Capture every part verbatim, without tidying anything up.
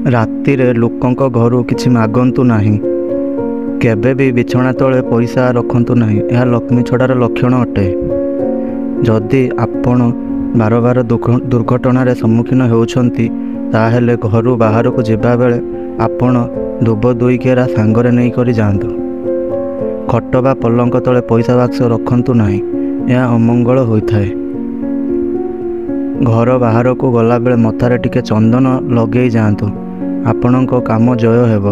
ରାତିରେ ଲୋକଙ୍କ ଘରୁ କିଛି ମାଗନ୍ତୁ ନାହିଁ। କେବେ ବି ବିଛଣା ତଳେ ପଇସା ରଖନ୍ତୁ ନାହିଁ। ଏହା ଲକ୍ଷ୍ମୀ ଛଡ଼ାର ଲକ୍ଷଣ ଅଟେ। ଯଦି ଆପଣ ବାର ବାର ଦୁର୍ଘଟଣାରେ ସମ୍ମୁଖୀନ ହେଉଛନ୍ତି, ତାହେଲେ ଘରୁ ବାହାରକୁ ଯିବାବେଳେ ଆପଣ ଦୁବ ଦୁଇ କେରା ସାଙ୍ଗରେ ନେଇକରି ଯାଆନ୍ତୁ। ଖଟ ବା ପଲଙ୍କ ତଳେ ପଇସା ବାକ୍ସ ରଖନ୍ତୁ ନାହିଁ। ଏହା ଅମଙ୍ଗଳ ହୋଇଥାଏ। ଘର ବାହାରକୁ ଗଲାବେଳେ ମଥାରେ ଟିକେ ଚନ୍ଦନ ଲଗେଇ ଯାଆନ୍ତୁ। ଆପଣଙ୍କ କାମ ଜୟ ହେବ।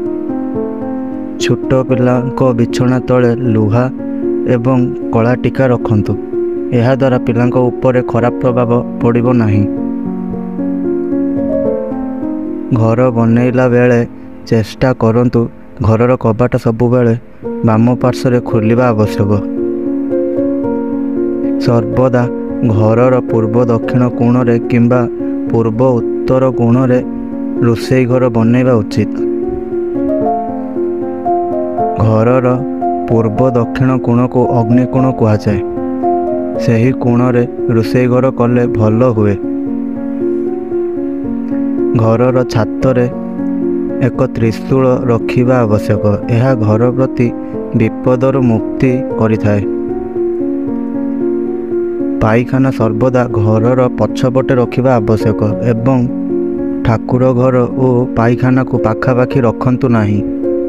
ଛୋଟ ପିଲାଙ୍କ ବିଛଣା ତଳେ ଲୁହା ଏବଂ କଳା ଟୀକା ରଖନ୍ତୁ। ଏହାଦ୍ୱାରା ପିଲାଙ୍କ ଉପରେ ଖରାପ ପ୍ରଭାବ ପଡ଼ିବ ନାହିଁ। ଘର ବନେଇଲା ବେଳେ ଚେଷ୍ଟା କରନ୍ତୁ ଘରର କବାଟ ସବୁବେଳେ ବାମ ପାର୍ଶ୍ୱରେ ଖୋଲିବା ଆବଶ୍ୟକ। ସର୍ବଦା ଘରର ପୂର୍ବ ଦକ୍ଷିଣ କୋଣରେ କିମ୍ବା ପୂର୍ବ ଉତ୍ତର କୋଣରେ ରୋଷେଇ ଘର ବନେଇବା ଉଚିତ। ଘରର ପୂର୍ବ ଦକ୍ଷିଣ କୋଣକୁ ଅଗ୍ନି କୋଣ କୁହାଯାଏ। ସେହି କୋଣରେ ରୋଷେଇ ଘର କଲେ ଭଲ ହୁଏ। ଘରର ଛାତରେ ଏକ ତ୍ରିଶୂଳ ରଖିବା ଆବଶ୍ୟକ। ଏହା ଘର ପ୍ରତି ବିପଦରୁ ମୁକ୍ତି କରିଥାଏ। ପାଇଖାନା ସର୍ବଦା ଘରର ପଛପଟେ ରଖିବା ଆବଶ୍ୟକ ଏବଂ ଠାକୁର ଘର ଓ ପାଇଖାନାକୁ ପାଖାପାଖି ରଖନ୍ତୁ ନାହିଁ।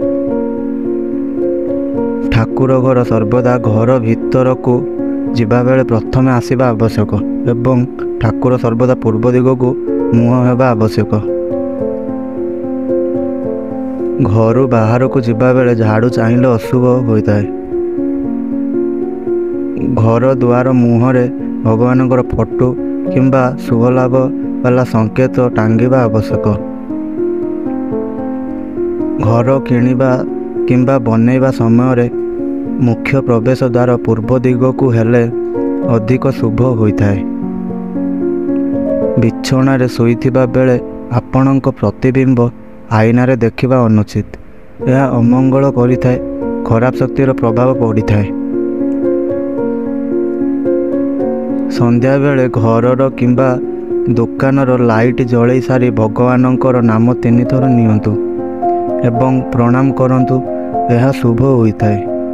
ଠାକୁର ଘର ସର୍ବଦା ଘର ଭିତରକୁ ଯିବାବେଳେ ପ୍ରଥମେ ଆସିବା ଆବଶ୍ୟକ ଏବଂ ଠାକୁର ସର୍ବଦା ପୂର୍ବ ଦିଗକୁ ମୁହଁ ହେବା ଆବଶ୍ୟକ। ଘରୁ ବାହାରକୁ ଯିବାବେଳେ ଝାଡ଼ୁ ଚାହିଁଲେ ଅଶୁଭ ହୋଇଥାଏ। ଘର ଦୁଆର ମୁହଁରେ ଭଗବାନଙ୍କର ଫଟୋ କିମ୍ବା ଶୁଭଲାଭ ବାଲା ସଂକେତ ଟାଙ୍ଗିବା ଆବଶ୍ୟକ। ଘର କିଣିବା କିମ୍ବା ବନେଇବା ସମୟରେ ମୁଖ୍ୟ ପ୍ରବେଶ ଦ୍ୱାର ପୂର୍ବ ଦିଗକୁ ହେଲେ ଅଧିକ ଶୁଭ ହୋଇଥାଏ। ବିଛଣାରେ ଶୋଇଥିବା ବେଳେ ଆପଣଙ୍କ ପ୍ରତିବିମ୍ବ ଆଇନାରେ ଦେଖିବା ଅନୁଚିତ। ଏହା ଅମଙ୍ଗଳ କରିଥାଏ। ଖରାପ ଶକ୍ତିର ପ୍ରଭାବ ପଡ଼ିଥାଏ। ସନ୍ଧ୍ୟାବେଳେ ଘରର କିମ୍ବା ଦୋକାନର ଲାଇଟ୍ ଜଳେଇ ସାରି ଭଗବାନଙ୍କର ନାମ ତିନିଥର ନିଅନ୍ତୁ ଏବଂ ପ୍ରଣାମ କରନ୍ତୁ। ଏହା ଶୁଭ ହୋଇଥାଏ।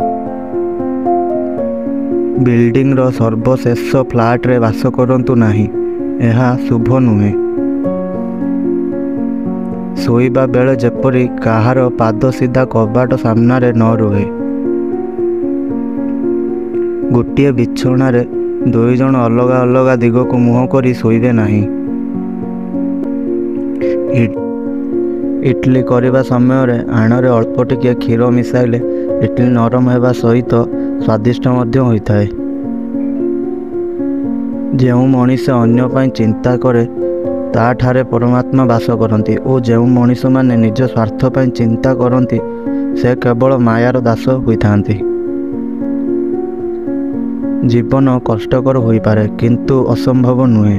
ବିଲ୍ଡିଂର ସର୍ବଶେଷ ଫ୍ଲାଟରେ ବାସ କରନ୍ତୁ ନାହିଁ। ଏହା ଶୁଭ ନୁହେଁ। ଶୋଇବା ବେଳେ ଯେପରି କାହାର ପାଦ ସିଧା କବାଟ ସାମ୍ନାରେ ନ ରୁହେ। ଗୋଟିଏ ବିଛଣାରେ ଦୁଇ ଜଣ ଅଲଗା ଅଲଗା ଦିଗକୁ ମୁହଁ କରି ଶୋଇବେ ନାହିଁ। ଇଡଲି କରିବା ସମୟରେ ଆଣରେ ଅଳ୍ପ ଟିକିଏ କ୍ଷୀର ମିଶାଇଲେ ଇଡଲି ନରମ ହେବା ସହିତ ସ୍ୱାଦିଷ୍ଟ ମଧ୍ୟ ହୋଇଥାଏ। ଯେଉଁ ମଣିଷ ଅନ୍ୟ ପାଇଁ ଚିନ୍ତା କରେ ତାଠାରେ ପରମାତ୍ମା ବାସ କରନ୍ତି ଓ ଯେଉଁ ମଣିଷମାନେ ନିଜ ସ୍ୱାର୍ଥ ପାଇଁ ଚିନ୍ତା କରନ୍ତି ସେ କେବଳ ମାୟାର ଦାସ ହୋଇଥାନ୍ତି। ଜୀବନ କଷ୍ଟକର ହୋଇପାରେ କିନ୍ତୁ ଅସମ୍ଭବ ନୁହେଁ।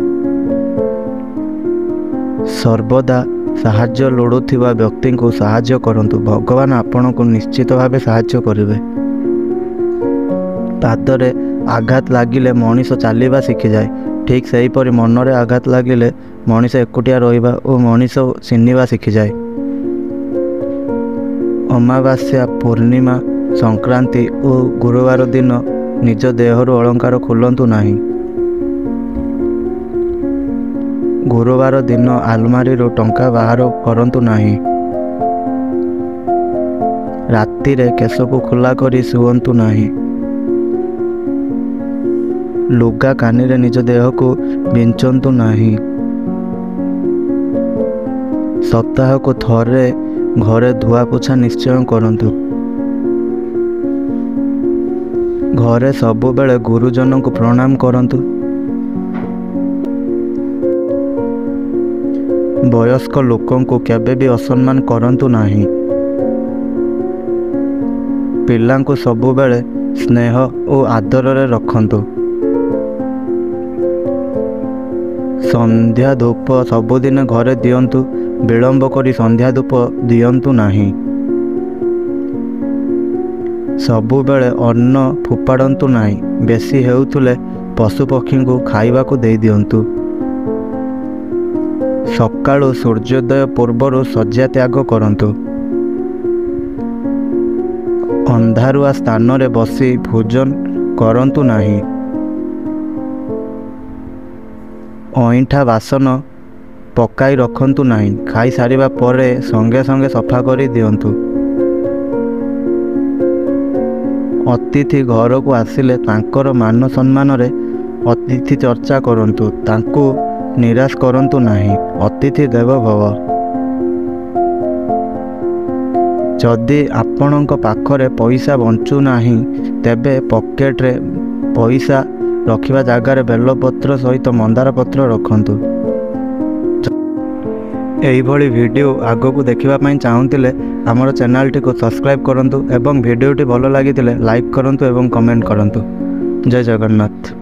ସର୍ବଦା ସାହାଯ୍ୟ ଲୋଡ଼ୁଥିବା ବ୍ୟକ୍ତିଙ୍କୁ ସାହାଯ୍ୟ କରନ୍ତୁ। ଭଗବାନ ଆପଣଙ୍କୁ ନିଶ୍ଚିତ ଭାବେ ସାହାଯ୍ୟ କରିବେ। ପାଦରେ ଆଘାତ ଲାଗିଲେ ମଣିଷ ଚାଲିବା ଶିଖିଯାଏ। ଠିକ୍ ସେହିପରି ମନରେ ଆଘାତ ଲାଗିଲେ ମଣିଷ ଏକୁଟିଆ ରହିବା ଓ ମଣିଷ ଚିହ୍ନିବା ଶିଖିଯାଏ। ଅମାବାସ୍ୟା, ପୂର୍ଣ୍ଣିମା, ସଂକ୍ରାନ୍ତି ଓ ଗୁରୁବାର ଦିନ ନିଜ ଦେହରୁ ଅଳଙ୍କାର ଖୋଲନ୍ତୁ ନାହିଁ। ଗୁରୁବାର ଦିନ ଆଲମାରିରୁ ଟଙ୍କା ବାହାର କରନ୍ତୁ ନାହିଁ। ରାତିରେ କେଶକୁ ଖୋଲା କରି ଶୁଅନ୍ତୁ ନାହିଁ। ଲୁଗା କାନିରେ ନିଜ ଦେହକୁ ବିଞ୍ଚନ୍ତୁ ନାହିଁ। ସପ୍ତାହକୁ ଥରେ ଘରେ ଧୁଆପୋଛା ନିଶ୍ଚୟ କରନ୍ତୁ। ଘରେ ସବୁବେଳେ ଗୁରୁଜନଙ୍କୁ ପ୍ରଣାମ କରନ୍ତୁ। ବୟସ୍କ ଲୋକଙ୍କୁ କେବେ ବି ଅସମ୍ମାନ କରନ୍ତୁ ନାହିଁ। ପିଲାଙ୍କୁ ସବୁବେଳେ ସ୍ନେହ ଓ ଆଦରରେ ରଖନ୍ତୁ। ସନ୍ଧ୍ୟା ଧୂପ ସବୁଦିନ ଘରେ ଦିଅନ୍ତୁ। ବିଳମ୍ବ କରି ସନ୍ଧ୍ୟା ଧୂପ ଦିଅନ୍ତୁ ନାହିଁ। ସବୁବେଳେ ଅନ୍ନ ଫୋପାଡ଼ନ୍ତୁ ନାହିଁ। ବେଶୀ ହେଉଥିଲେ ପଶୁପକ୍ଷୀଙ୍କୁ ଖାଇବାକୁ ଦେଇ ଦିଅନ୍ତୁ। ସକାଳୁ ସୂର୍ଯ୍ୟୋଦୟ ପୂର୍ବରୁ ଶଯ୍ୟା ତ୍ୟାଗ କରନ୍ତୁ। ଅନ୍ଧାରୁଆ ସ୍ଥାନରେ ବସି ଭୋଜନ କରନ୍ତୁ ନାହିଁ। ଅଇଁଠା ବାସନ ପକାଇ ରଖନ୍ତୁ ନାହିଁ। ଖାଇସାରିବା ପରେ ସଙ୍ଗେ ସଙ୍ଗେ ସଫା କରି ଦିଅନ୍ତୁ। ଅତିଥି ଘରକୁ ଆସିଲେ ତାଙ୍କର ମାନ ସମ୍ମାନରେ ଅତିଥି ଚର୍ଚ୍ଚା କରନ୍ତୁ। ତାଙ୍କୁ ନିରାଶ କରନ୍ତୁ ନାହିଁ। ଅତିଥି ଦେବ ଭବ। ଯଦି ଆପଣଙ୍କ ପାଖରେ ପଇସା ବଞ୍ଚୁନାହିଁ ତେବେ ପକେଟରେ ପଇସା ରଖିବା ଜାଗାରେ ବେଲପତ୍ର ସହିତ ମନ୍ଦାର ପତ୍ର ରଖନ୍ତୁ। ଏହିଭଳି ଭିଡ଼ିଓ ଆଗକୁ ଦେଖିବା ପାଇଁ ଚାହୁଁଥିଲେ ଆମର ଚ୍ୟାନେଲଟିକୁ ସବସ୍କ୍ରାଇବ୍ କରନ୍ତୁ ଏବଂ ଭିଡ଼ିଓଟି ଭଲ ଲାଗିଥିଲେ ଲାଇକ୍ କରନ୍ତୁ ଏବଂ କମେଣ୍ଟ କରନ୍ତୁ। ଜୟ ଜଗନ୍ନାଥ।